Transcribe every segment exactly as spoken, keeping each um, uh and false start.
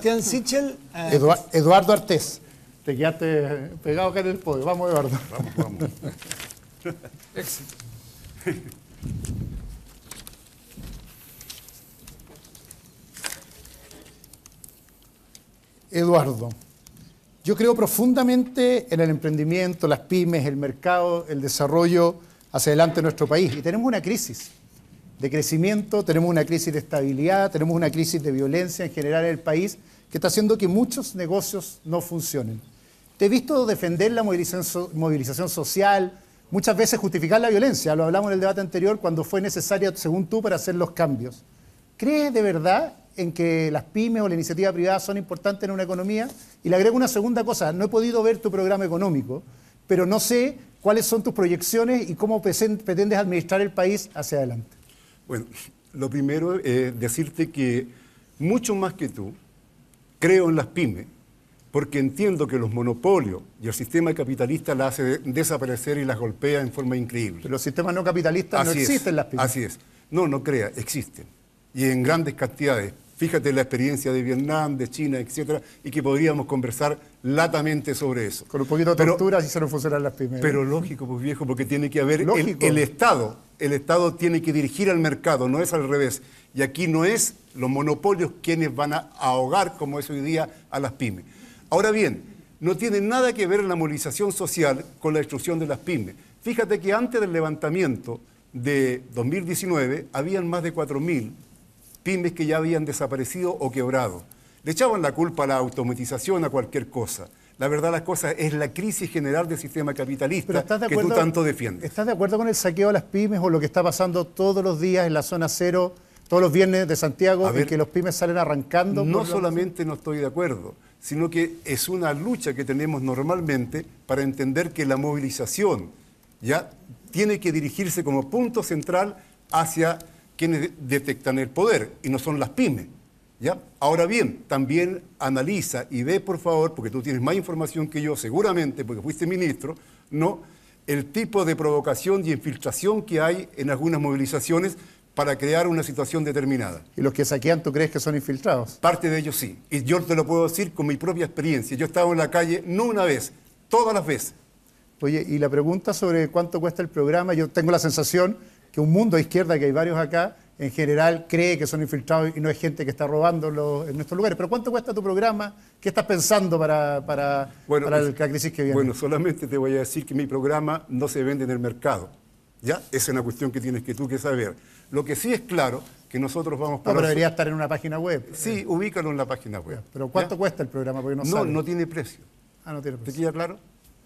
Sebastián Sichel. Eh, Edu Eduardo Artés. Te quedaste pegado acá en el podio. Vamos, Eduardo. Vamos, vamos. Éxito. Eduardo, yo creo profundamente en el emprendimiento, las pymes, el mercado, el desarrollo hacia adelante de nuestro país. Y tenemos una crisis de crecimiento, tenemos una crisis de estabilidad, tenemos una crisis de violencia en general en el país que está haciendo que muchos negocios no funcionen. Te he visto defender la movilización, movilización social, muchas veces justificar la violencia, lo hablamos en el debate anterior, cuando fue necesaria, según tú, para hacer los cambios. ¿Crees de verdad en que las pymes o la iniciativa privada son importantes en una economía? Y le agrego una segunda cosa, no he podido ver tu programa económico, pero no sé cuáles son tus proyecciones y cómo pretendes administrar el país hacia adelante. Bueno, lo primero es decirte que mucho más que tú, creo en las pymes, porque entiendo que los monopolios y el sistema capitalista las hace desaparecer y las golpea en forma increíble. Pero los sistemas no capitalistas así no existen es, las pymes. Así es. No, no crea, existen. Y en grandes cantidades. Fíjate la experiencia de Vietnam, de China, etcétera, y que podríamos conversar latamente sobre eso. Con un poquito de tortura si se nos funcionan las pymes. Pero lógico, pues viejo, porque tiene que haber el, el Estado. El Estado tiene que dirigir al mercado, no es al revés. Y aquí no es los monopolios quienes van a ahogar, como es hoy día, a las pymes. Ahora bien, no tiene nada que ver la movilización social con la destrucción de las pymes. Fíjate que antes del levantamiento de dos mil diecinueve, habían más de cuatro mil pymes que ya habían desaparecido o quebrado. Le echaban la culpa a la automatización, a cualquier cosa. La verdad las cosas es la crisis general del sistema capitalista de que tú tanto defiendes. ¿Estás de acuerdo con el saqueo a las pymes o lo que está pasando todos los días en la zona cero, todos los viernes de Santiago, ver, en que los pymes salen arrancando? No solamente no estoy de acuerdo, sino que es una lucha que tenemos normalmente para entender que la movilización ya tiene que dirigirse como punto central hacia quienes detectan el poder, y no son las pymes. ¿Ya? Ahora bien, también analiza y ve, por favor, porque tú tienes más información que yo, seguramente, porque fuiste ministro, ¿no?, el tipo de provocación y infiltración que hay en algunas movilizaciones para crear una situación determinada. ¿Y los que saquean tú crees que son infiltrados? Parte de ellos sí, y yo te lo puedo decir con mi propia experiencia. Yo he estado en la calle no una vez, todas las veces. Oye, y la pregunta sobre cuánto cuesta el programa, yo tengo la sensación que un mundo de izquierda, que hay varios acá, en general cree que son infiltrados y no es gente que está robando en nuestros lugares. Pero ¿cuánto cuesta tu programa? ¿Qué estás pensando para, para, bueno, para la crisis que viene? Bueno, solamente te voy a decir que mi programa no se vende en el mercado. ¿Ya? Esa es una cuestión que tienes que tú que saber. Lo que sí es claro, que nosotros vamos para... No, pero debería estar en una página web. Sí, ubícalo en la página web. Pero ¿cuánto ¿Ya? cuesta el programa? Porque no, no, sale. no tiene precio. Ah, no tiene precio. ¿Te queda claro?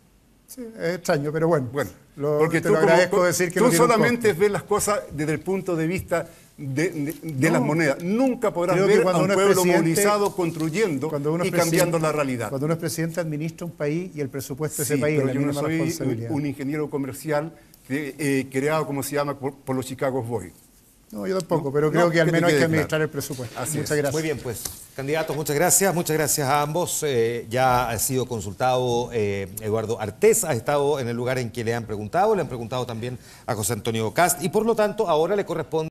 Sí, es extraño, pero bueno. Bueno, lo, porque te tú, lo agradezco como, decir que tú no solamente ves las cosas desde el punto de vista de, de, de no, las monedas. Nunca podrás ver a un pueblo movilizado construyendo y cambiando la realidad. Cuando uno es presidente, administra un país y el presupuesto de sí, ese país pero es la yo no mínima soy responsabilidad. un ingeniero comercial que, eh, creado, como se llama, por, por los Chicago Boys. No, yo tampoco, pero creo no, que al menos hay que administrar claro. el presupuesto. Así muchas es. gracias. Muy bien, pues, candidatos, muchas gracias. Muchas gracias a ambos. Eh, ya ha sido consultado eh, Eduardo Artés, ha estado en el lugar en que le han preguntado, le han preguntado también a José Antonio Kast, y por lo tanto ahora le corresponde